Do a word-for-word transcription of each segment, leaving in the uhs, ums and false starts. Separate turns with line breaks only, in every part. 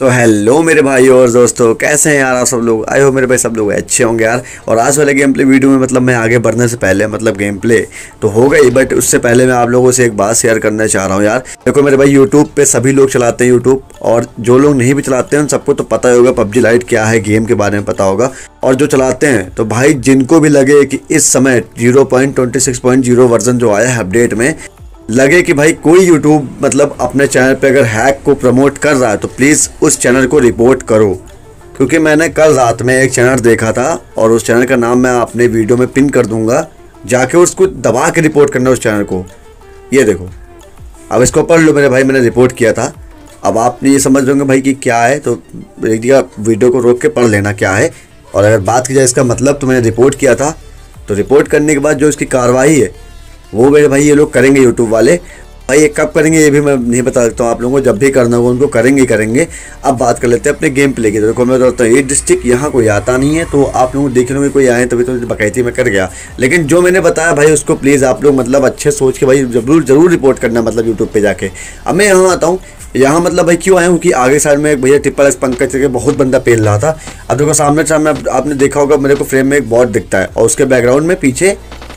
तो हेलो मेरे भाई और दोस्तों, कैसे हैं यार आप सब लोग। आए हो मेरे भाई, सब लोग अच्छे होंगे यार। और आज वाले गेम प्ले वीडियो में मतलब मैं आगे बढ़ने से पहले मतलब गेम प्ले तो हो गई, बट उससे पहले मैं आप लोगों से एक बात शेयर करना चाह रहा हूँ यार। देखो मेरे भाई, यूट्यूब पे सभी लोग चलाते हैं यूट्यूब, और जो लोग नहीं भी चलाते हैं उन सबको तो पता ही होगा पबजी लाइट क्या है, गेम के बारे में पता होगा। और जो चलाते हैं तो भाई जिनको भी लगे कि इस समय zero point twenty six point zero version जो आया है अपडेट में, लगे कि भाई कोई यूट्यूब मतलब अपने चैनल पे अगर हैक को प्रमोट कर रहा है तो प्लीज़ उस चैनल को रिपोर्ट करो। क्योंकि मैंने कल रात में एक चैनल देखा था और उस चैनल का नाम मैं अपने वीडियो में पिन कर दूंगा, जाके उसको दबा के रिपोर्ट करना उस चैनल को। ये देखो, अब इसको पढ़ लो मेरे भाई, मैंने रिपोर्ट किया था। अब आप ये समझ लोगे भाई कि क्या है, तो एक जगह वीडियो को रोक के पढ़ लेना क्या है। और अगर बात की जाए इसका मतलब, तो मैंने रिपोर्ट किया था, तो रिपोर्ट करने के बाद जो इसकी कार्रवाई है वो मेरे भाई ये लोग करेंगे यूट्यूब वाले। भाई ये कब करेंगे ये भी मैं नहीं बता सकता हूँ आप लोगों को, जब भी करना होगा उनको करेंगे ही करेंगे। अब बात कर लेते हैं अपने गेम प्ले की। तो देखो मैं बताता हूँ, ये डिस्ट्रिक्ट यहाँ कोई आता नहीं है, तो आप लोग देख लोगे कोई आए तभी तो बकैती में कर गया। लेकिन जो मैंने बताया भाई उसको प्लीज़ आप लोग मतलब अच्छे सोच के भाई जरूर जरूर रिपोर्ट करना, मतलब यूट्यूब पर जाके। अब मैं यहाँ आता हूँ, यहाँ मतलब भाई क्यों आया हूँ कि आगे साइड में एक भैया ट्रिपल एस पंकज के बहुत बंदा पेल रहा था। अब देखो सामने सामने आपने देखा होगा मेरे को फ्रेम में एक बॉट दिखता है, और उसके बैकग्राउंड में पीछे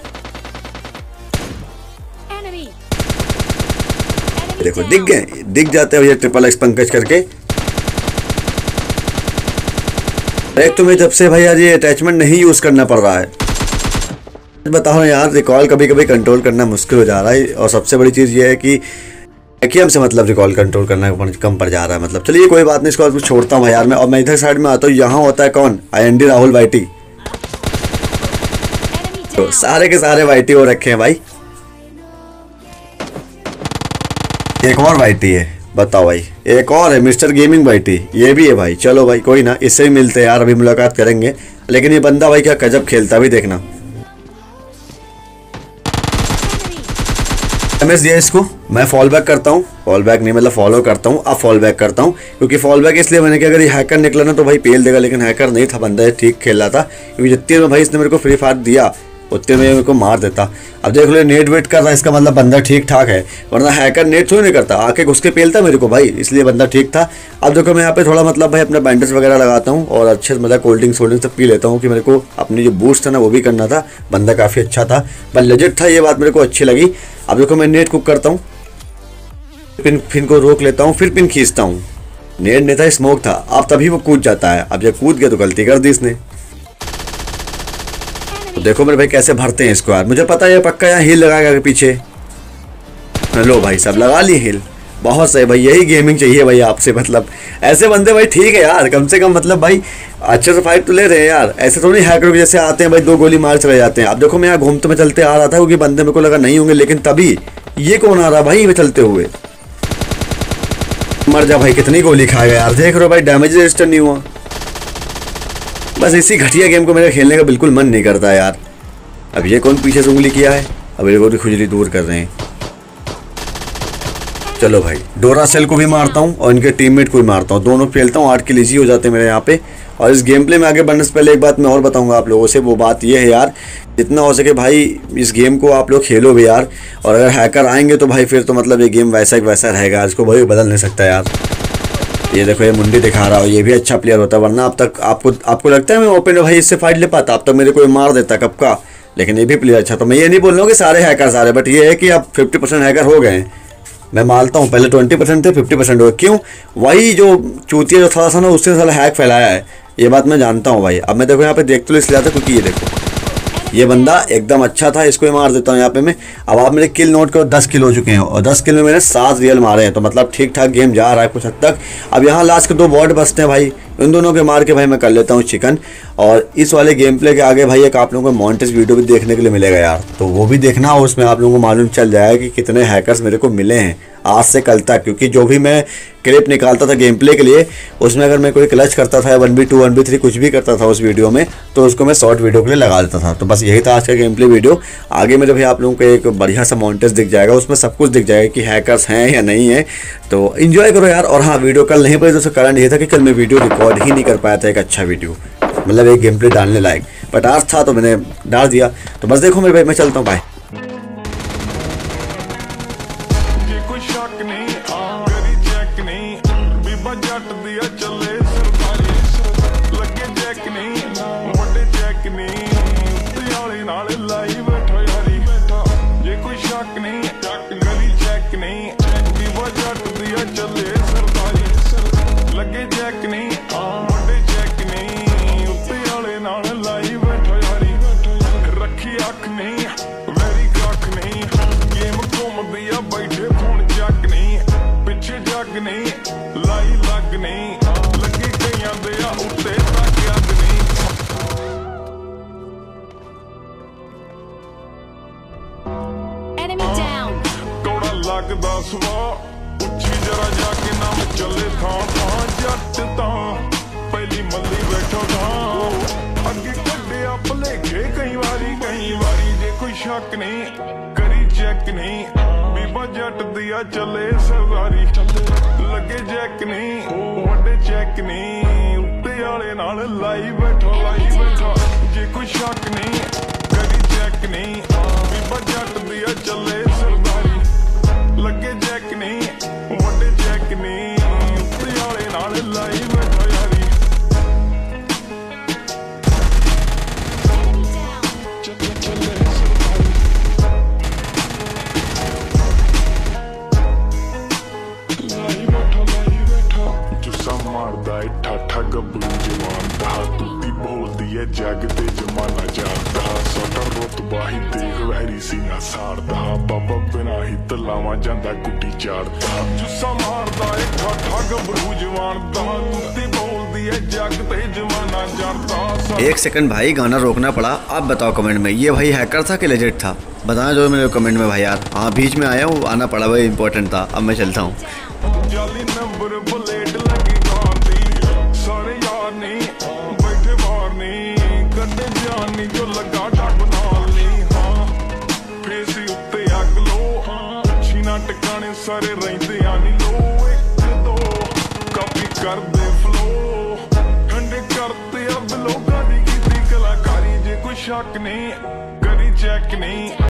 देखो दिख गए, दिख जाते हैं भैया ट्रिपल एक्स पंकज करके। एक तो मैं जब से भाई यार ये अटैचमेंट नहीं यूज करना पड़ रहा है, बताओ यार, रिकॉल कभी कभी कंट्रोल करना मुश्किल हो जा रहा है। और सबसे बड़ी चीज़ ये है कि एक्यम से मतलब रिकॉल कंट्रोल करना कम पड़ जा रहा है। मतलब चलिए कोई बात नहीं, इसको आज छोड़ता हूँ यार मैं। और मैं इधर साइड में आता हूँ, यहाँ होता है कौन, I N D Rahul YT. तो सारे के सारे वाईटी हो रखे हैं भाई। एक और वाईटी है, बताओ भाई, एक और है मिस्टर गेमिंग वाईटी, ये भी है भाई। चलो भाई कोई ना, इससे भी मिलते हैं यार, अभी मुलाकात करेंगे। लेकिन ये बंदा भाई क्या गजब खेलता भी, देखना। एमएस दिया इसको, मैं फॉल बैक करता हूँ, फॉल बैक नहीं मतलब फॉलो करता हूँ, अब फॉल बैक करता हूँ। क्योंकि फॉल बैक इसलिए मैंने कि अगर ये हैकर निकला ना तो भाई पेल देगा, लेकिन हैकर नहीं था, बंदा ठीक खेल रहा था। क्योंकि जितने में भाई इसने मेरे को फ्री फायर दिया उतने में मेरे को मार देता। अब देख लो नेट वेट कर रहा है, इसका मतलब बंदा ठीक ठाक है, वरना हैकर नेट थोड़ी नहीं करता, आके घुस के पेलता मेरे को भाई, इसलिए बंदा ठीक था। अब देखो मैं यहाँ पे थोड़ा मतलब भाई अपना बैंडेज वगैरह लगाता हूँ और अच्छे से मतलब कोल्ड ड्रिंक्स वोल्ड ड्रिंक्स सब पी लेता हूँ कि मेरे को अपनी जो बूस्ट था ना वो भी करना था। बंदा काफ़ी अच्छा था, पर लेजिट था, ये बात मेरे को अच्छी लगी। अब देखो मैं नेट कुक करता हूँ, पिन फिन को रोक लेता हूँ, फिर पिन खींचता हूँ। नेट नहीं था, स्मोक था। अब तभी वो कूद जाता है, अब जब कूद गया तो गलती कर दी इसने। तो देखो मेरे भाई कैसे भरते हैं इसको यार, मुझे पता है पक्का यहाँ हील लगाएगा पीछे। लो भाई सब लगा ली हील, बहुत सही भाई, यही गेमिंग चाहिए भाई आपसे। मतलब ऐसे बंदे भाई ठीक है यार, कम से कम मतलब भाई अच्छे से फाइट तो ले रहे हैं यार। ऐसे थोड़ी हैकर के जैसे आते हैं भाई, दो गोली मार चले जाते हैं। अब देखो मैं यहाँ घूमते में चलते आ रहा था क्योंकि बंदे मेरे को लगा नहीं होंगे, लेकिन तभी ये कौन आ रहा भाई, चलते हुए। मर जा भाई, कितनी गोली खाएगा यार, देख रहे हो भाई डैमेज रजिस्टर नहीं हुआ। बस इसी घटिया गेम को मेरे खेलने का बिल्कुल मन नहीं करता यार। अब ये कौन पीछे से उंगली किया है, अब ये को खुजली दूर कर रहे हैं। चलो भाई डोरा सेल को भी मारता हूँ और इनके टीममेट को भी मारता हूँ, दोनों खेलता हूँ, आठ किल इजी हो जाते हैं मेरे यहाँ पे। और इस गेम प्ले में आगे बढ़ने से पहले एक बात मैं और बताऊंगा आप लोगों से, वो बात ये है यार, जितना हो सके भाई इस गेम को आप लोग खेलो भी यार। और अगर हैकर आएंगे तो भाई फिर तो मतलब ये गेम वैसा ही वैसा रहेगा, इसको भाई बदल नहीं सकता यार। ये देखो ये मुंडी दिखा रहा हो, ये भी अच्छा प्लेयर होता है, वरना अब तक आपको आपको लगता है मैं ओपन भाई इससे फाइट ले पाता, अब तक मेरे को मार देता कब का। लेकिन ये भी प्लेयर अच्छा, तो मैं ये नहीं बोल रहा हूँ कि सारे हैकर सारे, बट ये है कि अब फिफ्टी परसेंट हैकर हो गए हैं, मैं मानता हूँ। पहले ट्वेंटी परसेंट थे, फिफ्टी परसेंट हो गए। क्यों, वही जो चूतिया जो थोड़ा सा ना उससे सारा हैक फैलाया है, ये बात मैं जानता हूँ भाई। अब मैं देखो यहाँ पे देख तो इसलिए आता क्योंकि ये देखो ये बंदा एकदम अच्छा था, इसको ही मार देता हूँ यहाँ पे मैं। अब आप मेरे किल नोट करो, दस किल हो चुके हैं और दस किल में मैंने सात रियल मारे हैं, तो मतलब ठीक ठाक गेम जा रहा है कुछ हद तक। अब यहाँ लास्ट के दो बॉट बचते हैं भाई, इन दोनों के मार के भाई मैं कर लेता हूँ चिकन। और इस वाले गेम प्ले के आगे भाई एक आप लोगों को मॉन्टेज वीडियो भी देखने के लिए मिलेगा यार, तो वो भी देखना, और उसमें आप लोगों को मालूम चल जाएगा कि कितने हैकर्स मेरे को मिले हैं आज से कल तक। क्योंकि जो भी मैं क्लिप निकालता था गेम प्ले के लिए, उसमें अगर मैं कोई क्लच करता था, one B two one B three कुछ भी करता था उस वीडियो में, तो उसको मैं शॉर्ट वीडियो के लिए लगा देता था। तो बस यही था आज का गेम प्ले वीडियो। आगे मेरे भाई आप लोगों को एक बढ़िया सा मॉन्टेज दिख जाएगा, उसमें सब कुछ दिख जाएगा कि हैकर्स हैं या नहीं है, तो इन्जॉय करो यार। और हाँ, वीडियो कल नहीं पड़ी तो उसका कारण ये था कि कल मैं वीडियो रिकॉर्ड ही नहीं कर पाया था, एक अच्छा वीडियो मतलब एक गेम प्ले डालने लायक, बट आज था तो मैंने डाल दिया। तो बस देखो मेरे भाई, मैं चलता हूँ, बाय। कोई शक नहीं, आ, चेक नहीं, बीबा जट दिया
दिया चले सरदारी लगे जैक नहीं वड्डे चैक नहीं उत्ते वाले नाल लाई बैठा यारी जे कोई शक नहीं गली चैक नहीं दीवा जट दिया चले सरदारी लगे जैक नहीं वड्डे चैक नहीं उत्ते वाले नाल लाई बैठा यारी रखी अख नहीं वेरी कख नहीं गेम घूमदी आ बैठे फोन जग नहीं पिछे जग नहीं लाई लग नहीं लगी कईयां दे आ उत्ते तक अग नहीं
Enemy down.
तोड़ा लगदा सवा उच्ची जरा जाके नाम चले थां थां जट तां पहली मल्ली बैठो थां अगे कड्डिया भलेखे कई वारी कई वारी जे कोई शक नहीं करी चेक नहीं बीबा जट दिया चले सरदारी लगे जैक नहीं वड्डे चेक नहीं उत्ते वाले नाल लाई बैठो लाई बैठो जे कोई शक नहीं करी चेक नहीं बीबा जट दिया चले सरदारी लगे जैक नहीं वड्डे चेक नहीं उत्ते वाले नाल लाई बैठो यारी चले चले सरदारी लाई बैठो लाई बैठो जुस्सा मारदा है ठाठा गब्बरू जवान दा तुत्ती बोलदी है जग ते जमाना जानदा साडा रुतबा ही देख वैरी सीना सारदा बाबा बिना ही तलावा जांदा गुड्डी चाड़दा जुस्सा मारदा है ठाठा गब्बरू जवान दा तुत्ती बोलदी है जग ते जमाना जानदा।
एक सेकंड भाई, गाना रोकना पड़ा। आप बताओ कमेंट में, ये भाई हैकर था कि लेजेंड था? बताना जो मेरे कमेंट में भाई यार। हाँ बीच में आया हूँ, आना पड़ा भाई, इंपॉर्टेंट था। अब मैं चलता हूँ।
जाली नंबर प्लेट लगी गांधी सारे यार नहीं बैठे बाहर नहीं कदे जानी जो लगा डब नाल नहीं हाँ फेसी उत्ते अग लो छीना टिकाने सारे रहिंदे आनी लो एक दो कापी कर दे फ्लो ठंडे करते अब लोगां दी कीती कलाकारी जे कोई शक नहीं करी चेक नहीं